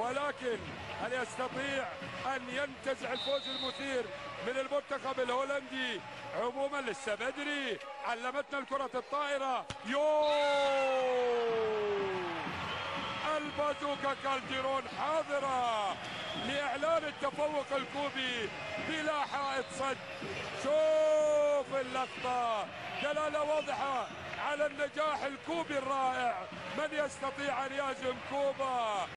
ولكن هل يستطيع أن ينتزع الفوز المثير من المنتخب الهولندي؟ عموما لسه بدري، علمتنا الكرة الطائرة. البازوكا كالديرون حاضرة لإعلان التفوق الكوبي بلا حائط صد. شوف اللقطة، دلالة واضحة على النجاح الكوبي الرائع. من يستطيع أن يهزم كوبا؟